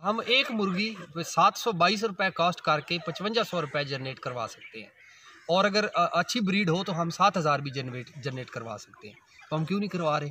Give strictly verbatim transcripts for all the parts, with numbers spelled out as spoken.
हम एक मुर्गी सात सौ बाईस रुपये कॉस्ट करके पचवंजा सौ रुपये जनरेट करवा सकते हैं, और अगर अच्छी ब्रीड हो तो हम सात हज़ार भी जनरेट जनरेट करवा सकते हैं। तो हम क्यों नहीं करवा रहे?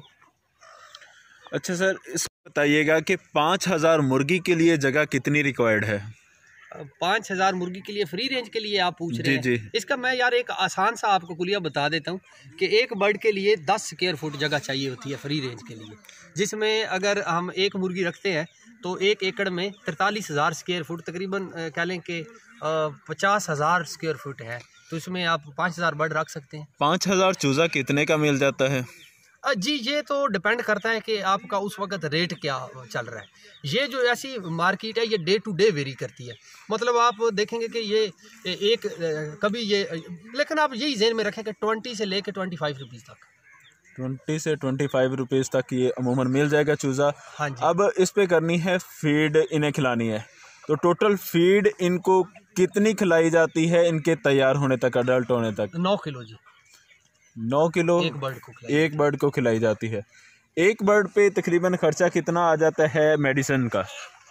अच्छा सर, इस बताइएगा कि पाँच हज़ार मुर्गी के लिए जगह कितनी रिक्वायर्ड है? पाँच हज़ार मुर्गी के लिए फ्री रेंज के लिए आप पूछ रहे हैं? जी जी। इसका मैं यार एक आसान सा आपको कुलिया बता देता हूँ कि एक बर्ड के लिए दस स्क्वायर फुट जगह चाहिए होती है फ्री रेंज के लिए, जिसमें अगर हम एक मुर्गी रखते हैं तो एक एकड़ में तैंतालीस हज़ार स्क्वायर फुट, तकरीबन कह लें कि पचास हज़ार स्क्वायर फुट है, तो इसमें आप पाँच हज़ार बर्ड रख सकते हैं। पाँच हज़ार चूज़ा कितने का मिल जाता है? जी ये तो डिपेंड करता है कि आपका उस वक्त रेट क्या चल रहा है। ये जो ऐसी मार्केट है ये डे टू डे वेरी करती है, मतलब आप देखेंगे कि ये एक कभी ये, लेकिन आप यही ज़हन में रखें कि ट्वेंटी से लेके ट्वेंटी फाइव रुपीज़ तक ट्वेंटी से ट्वेंटी फाइव रुपीज़ तक ये अमूमन मिल जाएगा चूज़ा। हाँ जी। अब इस पे करनी है फीड, इन्हें खिलानी है, तो टोटल फीड इनको कितनी खिलाई जाती है इनके तैयार होने तक, अडल्ट होने तक? नौ किलो जी। नौ किलो एक बर्ड को एक बर्ड को खिलाई जाती है। एक बर्ड पे तकरीबन खर्चा कितना आ जाता है मेडिसिन का?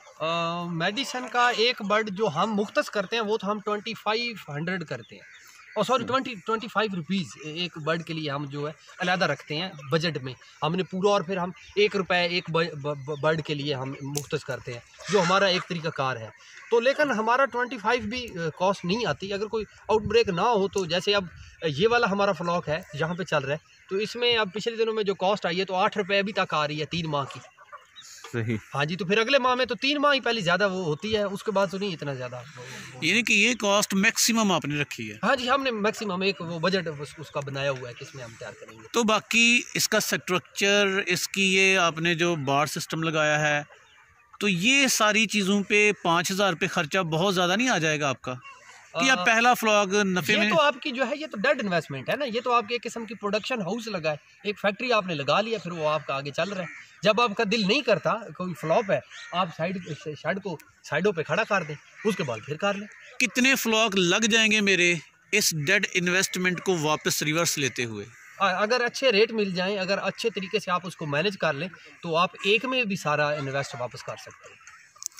मेडिसिन का एक बर्ड जो हम मुख्तस करते हैं वो तो हम ट्वेंटी फाइव हंड्रेड करते हैं, और sorry twenty twenty five rupees एक बर्ड के लिए हम जो है अलहदा रखते हैं बजट में हमने पूरा, और फिर हम एक रुपये एक बर्ड के लिए हम मुख्तस करते हैं, जो हमारा एक तरीका कार है। तो लेकिन हमारा ट्वेंटी फाइव भी कॉस्ट नहीं आती अगर कोई आउटब्रेक ना हो। तो जैसे अब ये वाला हमारा फ्लॉक है जहाँ पे चल रहा है, तो इसमें अब पिछले दिनों में जो कॉस्ट आई है तो आठ रुपये अभी तक आ रही है तीन माह की। सही। हाँ जी, तो फिर अगले माह में तो तीन माह ही पहले ज़्यादा वो होती है, उसके बाद तो नहीं इतना ज़्यादा। यानी कि ये कॉस्ट मैक्सिमम आपने रखी है? हाँ जी, हमने मैक्सिमम एक वो बजट उस, उसका बनाया हुआ है कि इसमें हम तैयार करेंगे। तो बाकी इसका स्ट्रक्चर, इसकी ये आपने जो बार सिस्टम लगाया है, तो ये सारी चीज़ों पे पाँच हज़ार रुपये खर्चा बहुत ज़्यादा नहीं आ जाएगा आपका? कि आप पहला फ्लॉग नफ़े ये में? तो आपकी जो है ये तो डेड इन्वेस्टमेंट है ना, ये तो आपकी एक किस्म की प्रोडक्शन हाउस लगा है, एक फैक्ट्री आपने लगा लिया, फिर वो आपका आगे चल रहा है। जब आपका दिल नहीं करता, कोई फ्लॉप है, आप साइड शेड को साइडों पे खड़ा कर दें, उसके बाद फिर कर लें। कितने फ्लॉग लग जाएंगे मेरे इस डेड इन्वेस्टमेंट को वापस रिवर्स लेते हुए? अगर अच्छे रेट मिल जाएं, अगर अच्छे तरीके से आप उसको मैनेज कर लें, तो आप एक में भी सारा इन्वेस्ट वापस कर सकते हैं।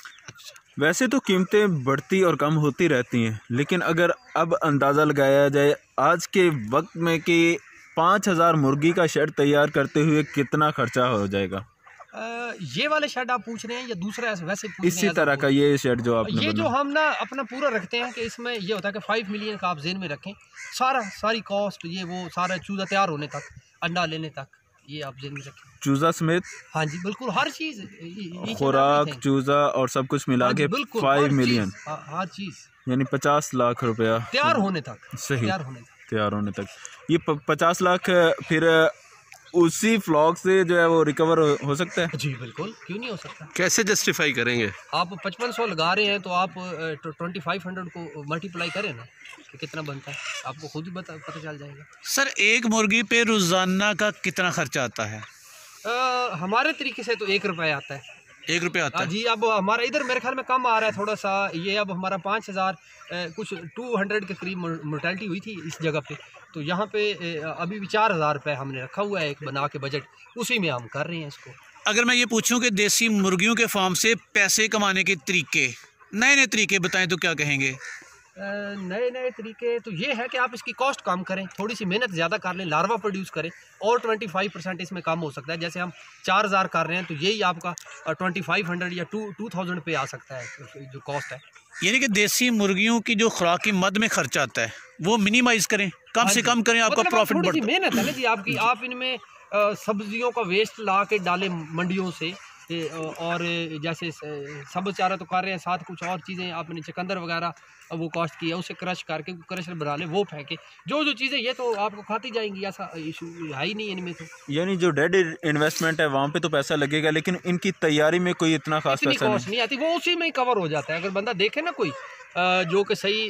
वैसे तो कीमतें बढ़ती और कम होती रहती हैं, लेकिन अगर अब अंदाज़ा लगाया जाए आज के वक्त में कि पाँच हज़ार मुर्गी का शेड तैयार करते हुए कितना खर्चा हो जाएगा? आ, ये वाले शेड आप पूछ रहे हैं या दूसरा वैसे पूछ इसी तरह का ये शेड जो आपने ये जो हम ना अपना पूरा रखते हैं कि इसमें ये होता है कि फाइव मिलियन का आप जेन में रखें, सारा सारी कॉस्ट ये वो सारा चूज़ा तैयार होने तक, अंडा लेने तक, ये आप जेन में रखें, चूज़ा समेत। हाँ जी बिल्कुल, हर चीज़, खुराक, चूज़ा और सब कुछ मिला के फाइव मिलियन, हर चीज़, यानी पचास लाख रुपया तैयार होने तक। सही, तैयार होने तक तैयार होने तक ये पचास लाख फिर उसी फ्लॉक से जो है वो रिकवर हो सकता है? जी बिल्कुल, क्यों नहीं हो सकता। कैसे जस्टिफाई करेंगे? आप पचपन सौ लगा रहे हैं तो आप ट्वेंटी फाइव हंड्रेड को मल्टीप्लाई करें ना कि कितना बनता है, आपको खुद ही बता पता चल जाएगा। सर एक मुर्गी पे रोज़ाना का कितना खर्चा आता है? आ, हमारे तरीके से तो एक रुपये आता है। एक रुपये आता है जी। अब हमारा इधर मेरे ख्याल में कम आ रहा है थोड़ा सा, ये अब हमारा पाँच हज़ार कुछ टू हंड्रेड के करीब मोर्टेलिटी हुई थी इस जगह पे, तो यहाँ पे अभी भी चार हज़ार रुपये हमने रखा हुआ है एक बना के बजट, उसी में हम कर रहे हैं इसको। अगर मैं ये पूछूं कि देसी मुर्गियों के फार्म से पैसे कमाने के तरीके, नए नए तरीके बताएं तो क्या कहेंगे? नए नए तरीके तो ये है कि आप इसकी कॉस्ट कम करें, थोड़ी सी मेहनत ज़्यादा कर लें, लार्वा प्रोड्यूस करें, और ट्वेंटी फाइव परसेंट इसमें कम हो सकता है। जैसे हम चार हज़ार कर रहे हैं तो यही आपका ट्वेंटी फाइव हंड्रेड या टू टू थाउजेंड पे आ सकता है जो कॉस्ट है। यानी कि देसी मुर्गियों की जो खुराक की मद में खर्चा आता है वो मिनिमाइज करें, कम से कम करें, आपका प्रॉफिट बढ़ता है। मेहनत है ना जी आपकी, आप इनमें सब्जियों का वेस्ट ला के डालें मंडियों से, और जैसे सब चारा तो कर रहे हैं, साथ कुछ और चीज़ें आपने चकंदर वगैरह वो कॉस्ट की है, उसे क्रश करके क्रशर बना लें, वो फेंके, जो जो चीज़ें ये तो आपको खाती जाएंगी, ऐसा इशू है ही नहीं इनमें। तो यानी जो डेड इन्वेस्टमेंट है वहाँ पे तो पैसा लगेगा, लेकिन इनकी तैयारी में कोई इतना खास पैसा नहीं, नहीं आती, वो उसी में ही कवर हो जाता है। अगर बंदा देखे ना कोई जो कि सही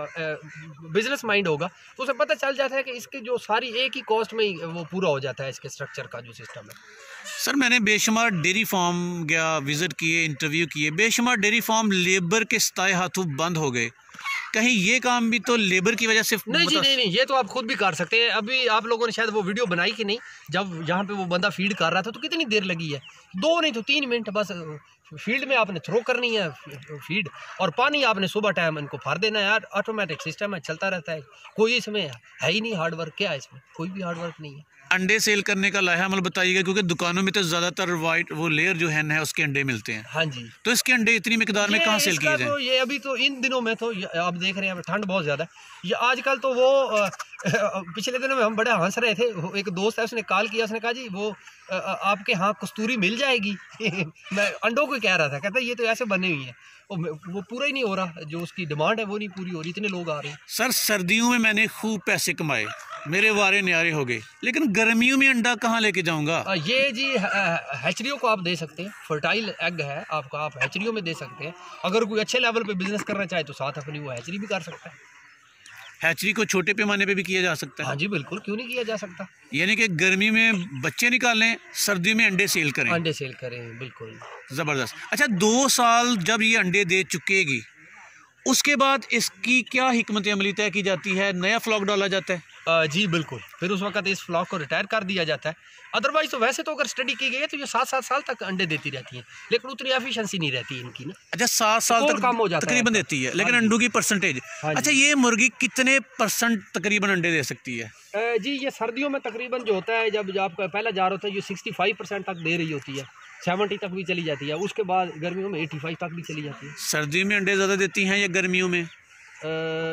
बिजनेस माइंड होगा तो उसे पता चल जाता है कि इसकी जो सारी एक ही कॉस्ट में ही वो पूरा हो जाता है, इसके स्ट्रक्चर का जो सिस्टम है। सर मैंने बेशुमार डेयरी फार्म गया, विज़िट किए, इंटरव्यू किए, बेशुमार डेयरी फार्म लेबर के सताए हाथों बंद हो गए। कहीं ये काम भी तो लेबर की वजह से नहीं जी, नहीं नहीं, ये तो आप खुद भी कर सकते हैं। अभी आप लोगों ने शायद वो वीडियो बनाई कि नहीं, जब जहाँ पे वो बंदा फीड कर रहा था तो कितनी देर लगी है, दो नहीं तो तीन मिनट बस। फील्ड में आपने थ्रो करनी है फीड, और पानी आपने सुबह टाइम इनको फाड़ देना है यार। ऑटोमेटिक सिस्टम है, चलता रहता है, कोई इसमें है ही नहीं हार्ड वर्क। क्या है इसमें, कोई भी हार्ड वर्क नहीं है। अंडे सेल करने का लाया अमल बताइएगा, क्योंकि दुकानों में तो ज़्यादातर वाइट वो लेयर जो हैन है उसके अंडे मिलते हैं। हाँ जी, तो इसके अंडे इतनी मिकदार में कहाँ सेल किए जाएं? तो ये अभी तो इन दिनों में तो आप देख रहे हैं ठंड बहुत ज़्यादा है, ये आजकल तो वो आ, पिछले दिनों में हम बड़े हंस रहे थे। एक दोस्त है, उसने कॉल किया, उसने कहा जी वो आ, आपके यहाँ कस्तूरी मिल जाएगी। मैं अंडों को कह रहा था, कहता ये तो ऐसे बने हुई हैं, वो पूरा ही नहीं हो रहा, जो उसकी डिमांड है वो नहीं पूरी हो रही, इतने लोग आ रहे हैं। सर सर्दियों में मैंने खूब पैसे कमाए, मेरे वारे न्यारे हो गए, लेकिन गर्मियों में अंडा कहाँ लेके जाऊंगा? ये जी हैचरियों को आप दे सकते हैं, फर्टाइल एग है आपका, आप हैचरियों में दे सकते हैं। अगर कोई अच्छे लेवल पे बिजनेस करना चाहे तो साथ अपनी वो हैचरी भी कर सकता है। हैचरी को छोटे पैमाने पे भी किया जा सकता है? हाँ जी बिल्कुल, क्यों नहीं किया जा सकता। यानी कि गर्मी में बच्चे निकालें, सर्दियों में अंडे सेल करें। अंडे सेल करें, बिल्कुल ज़बरदस्त। अच्छा, दो साल जब ये अंडे दे चुकेगी उसके बाद इसकी क्या हिकमत अमली तय की जाती है? नया फ्लॉक डाला जाता है? आ, जी बिल्कुल, फिर उस वक्त इस फ्लॉक को रिटायर कर दिया जाता है। अदरवाइज तो वैसे तो अगर स्टडी की गई है तो ये सात सात साल तक अंडे देती रहती हैं, लेकिन उतनी एफिशिएंसी नहीं रहती इनकी ना। अच्छा, सात साल तक कम हो जाता है तकरीबन देती है, लेकिन अंडों की परसेंटेज। अच्छा, ये मुर्गी कितने परसेंट तकरीबन अंडे दे सकती है? जी ये सर्दियों में तकरीबन जो होता है, जब आपका पहला जार होता है, ये सिक्सटी फाइव परसेंट तक दे रही होती है, सेवेंटी तक भी चली जाती है, उसके बाद गर्मियों में एटी फाइव तक भी चली जाती है। सर्दियों में अंडे ज़्यादा देती हैं या गर्मियों में? आ,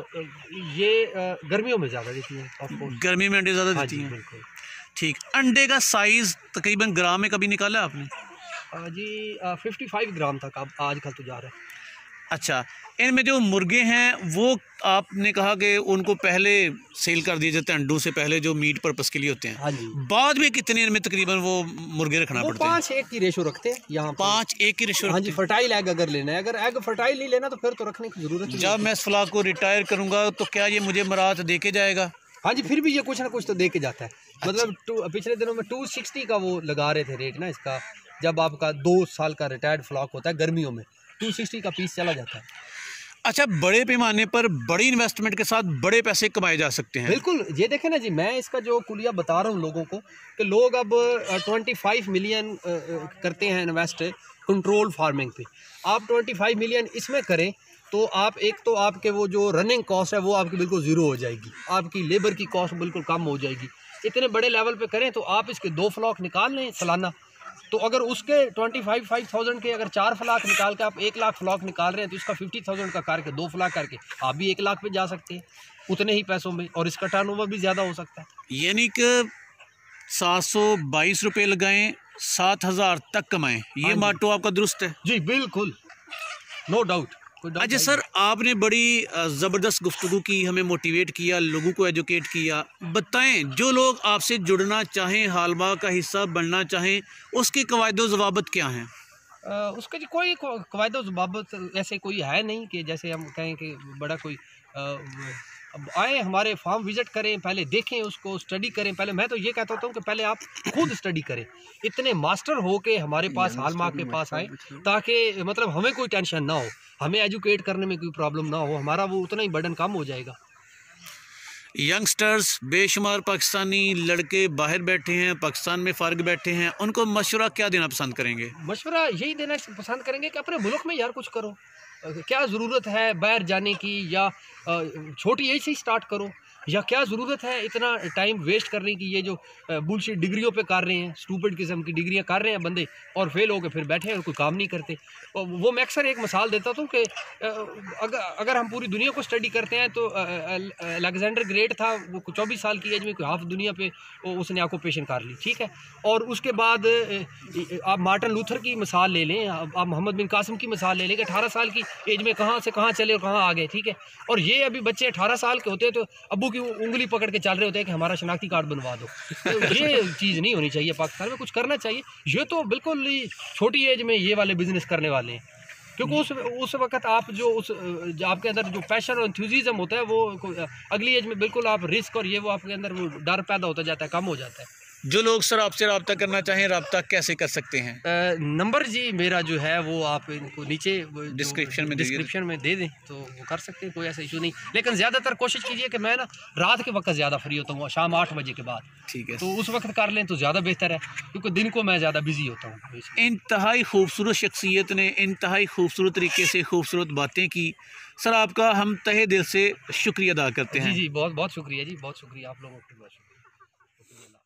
ये आ, गर्मियों में ज़्यादा देती हैं। गर्मी में अंडे ज़्यादा देती हैं, बिल्कुल ठीक। अंडे का साइज़ तकरीबन ग्राम में कभी निकाला आपने? आ, जी फिफ्टी फाइव ग्राम तक अब आजकल तो जा रहा है। अच्छा, इनमें जो मुर्गे हैं वो आपने कहा कि उनको पहले सेल कर दिए जाते हैं, अंडों से पहले जो मीट पर्पस के लिए होते हैं। हाँ जी। बाद में कितने इनमें तकरीबन वो मुर्गे रखना वो पड़ते हैं? पाँच एक की रेशो रखते हैं यहाँ, पाँच एक की रेशो। हाँ जी, फर्टाइल एग अगर लेना है, अगर एग फर्टाइल नहीं लेना तो फिर तो रखने की जरूरत नहीं। जब मैं इस फ्लॉक को रिटायर करूँगा तो क्या ये मुझे मरात दे के जाएगा? हाँ जी, फिर भी ये कुछ ना कुछ तो दे के जाता है। मतलब टू पिछले दिनों में टू सिक्सटी का वो लगा रहे थे रेट ना इसका, जब आपका दो साल का रिटायर्ड फ्लॉक होता है गर्मियों में टू सिक्सटी का पीस चला जाता है। अच्छा, बड़े पैमाने पर बड़ी इन्वेस्टमेंट के साथ बड़े पैसे कमाए जा सकते हैं? बिल्कुल, ये देखें ना जी, मैं इसका जो कुलिया बता रहा हूँ लोगों को कि लोग अब ट्वेंटी फाइव मिलियन करते हैं इन्वेस्ट कंट्रोल फार्मिंग पे। आप ट्वेंटी फाइव मिलियन इसमें करें तो आप एक तो आपके वो जो रनिंग कॉस्ट है वो आपकी बिल्कुल ज़ीरो हो जाएगी, आपकी लेबर की कॉस्ट बिल्कुल कम हो जाएगी। इतने बड़े लेवल पे करें तो आप इसके दो फ्लॉक निकाल लें सालाना, तो अगर उसके ट्वेंटी फाइव फाइव थाउजेंड के अगर चार फ्लॉक निकाल के आप एक लाख फ्लॉक निकाल रहे हैं तो इसका फिफ्टी थाउजेंड का करके दो फ्लॉक करके आप भी एक लाख पे जा सकते हैं उतने ही पैसों में, और इसका टर्नओवर भी ज़्यादा हो सकता है। यानी कि सात सौ बाईस रुपये लगाएं, सात हज़ार तक कमाएं, ये माटो आपका दुरुस्त है? जी बिल्कुल, नो डाउट। अच्छा सर, आपने बड़ी ज़बरदस्त गुफ्तगू की, हमें मोटिवेट किया, लोगों को एजुकेट किया। बताएं, जो लोग आपसे जुड़ना चाहें, हालमा का हिस्सा बनना चाहें, उसके कवायद ज़वाबत क्या हैं? आ, उसके जी कोई कवायद ज़वाबत ऐसे कोई है नहीं कि जैसे हम कहें कि बड़ा कोई आ, अब आए हमारे फार्म विज़िट करें, पहले देखें उसको, स्टडी करें। पहले मैं तो ये कहता हूँ कि पहले आप खुद स्टडी करें, इतने मास्टर हो के हमारे पास हालमा के पास आए, ताकि मतलब हमें कोई टेंशन ना हो, हमें एजुकेट करने में कोई प्रॉब्लम ना हो, हमारा वो उतना ही बर्डन कम हो जाएगा। यंगस्टर्स बेशुमार पाकिस्तानी लड़के बाहर बैठे हैं, पाकिस्तान में फ़र्क बैठे हैं, उनको मशवरा क्या देना पसंद करेंगे? मशवरा यही देना पसंद करेंगे कि अपने मुल्क में यार कुछ करो। क्या ज़रूरत है बाहर जाने की, या छोटी एज से ही स्टार्ट करो, या क्या ज़रूरत है इतना टाइम वेस्ट करने की? ये जो बुलशिट डिग्रियों पे कर रहे हैं, स्टूपिड किस्म की डिग्रियां कर रहे हैं बंदे, और फेल हो के फिर बैठे हैं और कोई काम नहीं करते। वो मैं अक्सर एक मिसाल देता हूँ कि अगर अगर हम पूरी दुनिया को स्टडी करते हैं तो अलेक्जेंडर ग्रेट था, वो चौबीस साल की एज में कोई हाफ दुनिया पे उसने ऑक्यूपेशन कर ली, ठीक है। और उसके बाद आप मार्टिन लूथर की मिसाल ले लें, आप मोहम्मद बिन कासिम की मिसाल ले लें कि अठारह साल की एज में कहाँ से कहाँ चले और कहाँ आ गए, ठीक है। और ये अभी बच्चे अठारह साल के होते हैं तो अब्बू की उंगली पकड़ के चल रहे होते हैं कि हमारा शनाख्ती कार्ड बनवा दो। तो ये चीज़ नहीं होनी चाहिए, पाकिस्तान में कुछ करना चाहिए। ये तो बिल्कुल ही छोटी एज में ये वाले बिजनेस करने वाले हैं, क्योंकि उस उस वक्त आप जो उस जो आपके अंदर जो पैशन और एंथुसियाज्म होता है वो अगली एज में बिल्कुल आप रिस्क और ये वो आपके अंदर वो डर पैदा होता जाता है, कम हो जाता है। जो लोग सर आपसे रब्ता करना चाहें रब्ता कैसे कर सकते हैं? अ, नंबर जी मेरा जो है वो आप इनको नीचे डिस्क्रिप्शन में डिस्क्रिप्शन में दे दें तो वो कर सकते हैं, कोई ऐसा इशू नहीं। लेकिन ज़्यादातर कोशिश कीजिए कि मैं ना रात के वक्त ज़्यादा फ्री होता हूँ, शाम आठ बजे के बाद। ठीक है, तो उस वक्त कर लें तो ज़्यादा बेहतर है, क्योंकि दिन को मैं ज़्यादा बिजी होता हूँ। इंतहाई खूबसूरत शख्सियत ने इंतहाई खूबसूरत तरीके से खूबसूरत बातें की। सर आपका हम तहे दिल से शुक्रिया अदा करते हैं। जी जी बहुत बहुत शुक्रिया जी, बहुत शुक्रिया आप लोगों का, बहुत शुक्रिया।